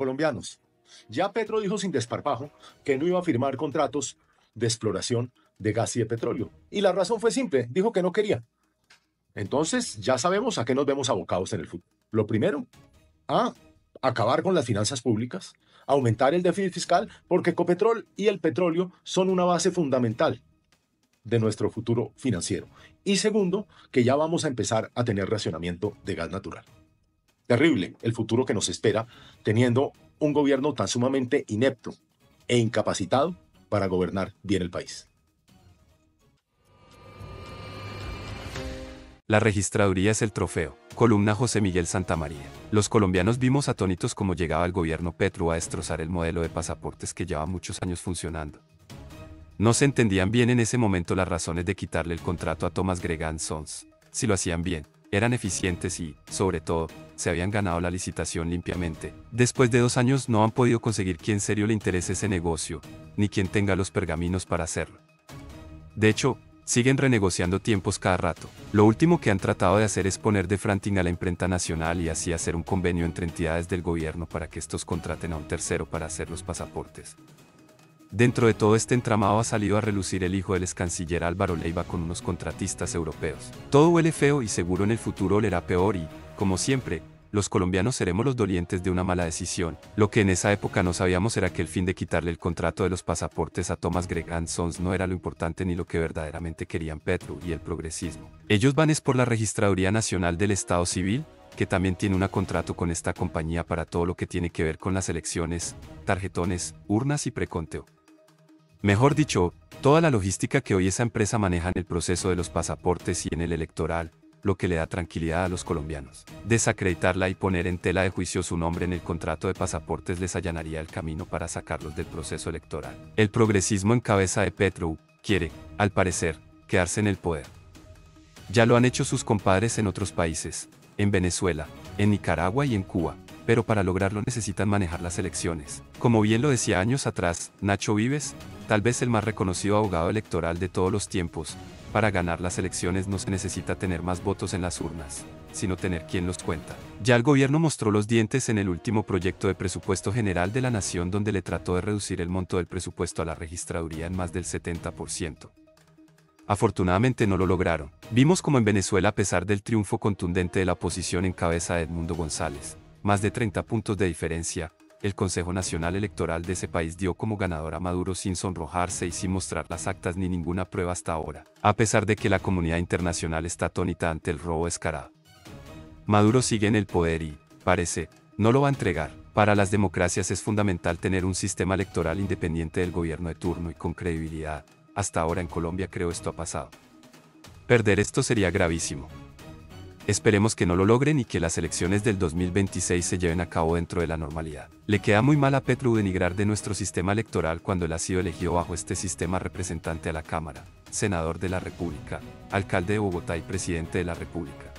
colombianos. Ya Petro dijo sin desparpajo que no iba a firmar contratos de exploración de gas y de petróleo. Y la razón fue simple, dijo que no quería. Entonces ya sabemos a qué nos vemos abocados en el futuro. Lo primero, a acabar con las finanzas públicas, aumentar el déficit fiscal, porque Ecopetrol y el petróleo son una base fundamental de nuestro futuro financiero. Y segundo, que ya vamos a empezar a tener racionamiento de gas natural. Terrible el futuro que nos espera teniendo un gobierno tan sumamente inepto e incapacitado para gobernar bien el país. La registraduría es el trofeo. Columna José Miguel Santamaría. Los colombianos vimos atónitos cómo llegaba el gobierno Petro a destrozar el modelo de pasaportes que lleva muchos años funcionando. No se entendían bien en ese momento las razones de quitarle el contrato a Thomas Gregan Sons. Si lo hacían bien, eran eficientes y, sobre todo, se habían ganado la licitación limpiamente. Después de 2 años no han podido conseguir quien en serio le interese ese negocio, ni quien tenga los pergaminos para hacerlo. De hecho, siguen renegociando tiempos cada rato. Lo último que han tratado de hacer es poner de fronting a la imprenta nacional y así hacer un convenio entre entidades del gobierno para que estos contraten a un tercero para hacer los pasaportes. Dentro de todo este entramado ha salido a relucir el hijo del excanciller Álvaro Leiva con unos contratistas europeos. Todo huele feo y seguro en el futuro olerá peor y, como siempre, los colombianos seremos los dolientes de una mala decisión. Lo que en esa época no sabíamos era que el fin de quitarle el contrato de los pasaportes a Thomas Gregan Sons no era lo importante ni lo que verdaderamente querían Petro y el progresismo. Ellos van es por la Registraduría Nacional del Estado Civil, que también tiene un contrato con esta compañía para todo lo que tiene que ver con las elecciones, tarjetones, urnas y preconteo. Mejor dicho, toda la logística que hoy esa empresa maneja en el proceso de los pasaportes y en el electoral, lo que le da tranquilidad a los colombianos. Desacreditarla y poner en tela de juicio su nombre en el contrato de pasaportes les allanaría el camino para sacarlos del proceso electoral. El progresismo en cabeza de Petro quiere, al parecer, quedarse en el poder. Ya lo han hecho sus compadres en otros países, en Venezuela, en Nicaragua y en Cuba, pero para lograrlo necesitan manejar las elecciones. Como bien lo decía años atrás, Nacho Vives, tal vez el más reconocido abogado electoral de todos los tiempos, para ganar las elecciones no se necesita tener más votos en las urnas, sino tener quien los cuenta. Ya el gobierno mostró los dientes en el último proyecto de presupuesto general de la nación donde le trató de reducir el monto del presupuesto a la registraduría en más del 70%. Afortunadamente no lo lograron. Vimos como en Venezuela, a pesar del triunfo contundente de la oposición en cabeza de Edmundo González, más de 30 puntos de diferencia, el Consejo Nacional Electoral de ese país dio como ganador a Maduro sin sonrojarse y sin mostrar las actas ni ninguna prueba hasta ahora, a pesar de que la comunidad internacional está atónita ante el robo descarado. Maduro sigue en el poder y, parece, no lo va a entregar. Para las democracias es fundamental tener un sistema electoral independiente del gobierno de turno y con credibilidad. Hasta ahora en Colombia creo esto ha pasado. Perder esto sería gravísimo. Esperemos que no lo logren y que las elecciones del 2026 se lleven a cabo dentro de la normalidad. Le queda muy mal a Petro denigrar de nuestro sistema electoral cuando él ha sido elegido bajo este sistema representante a la Cámara, senador de la República, alcalde de Bogotá y presidente de la República.